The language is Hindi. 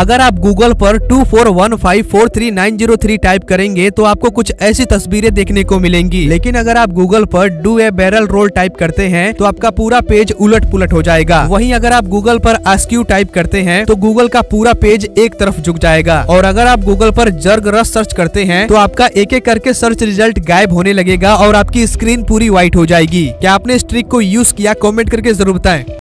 अगर आप गूगल पर 2415433903 टाइप करेंगे तो आपको कुछ ऐसी तस्वीरें देखने को मिलेंगी। लेकिन अगर आप गूगल पर do a barrel roll type करते हैं तो आपका पूरा पेज उलट पुलट हो जाएगा। वहीं अगर आप गूगल पर आस्क यू टाइप करते हैं तो गूगल का पूरा पेज एक तरफ झुक जाएगा। और अगर आप गूगल पर जर्ग रस सर्च करते हैं तो आपका एक एक करके सर्च रिजल्ट गायब होने लगेगा और आपकी स्क्रीन पूरी व्हाइट हो जाएगी। क्या आपने इस ट्रिक को यूज किया? कमेंट करके जरूर बताएं।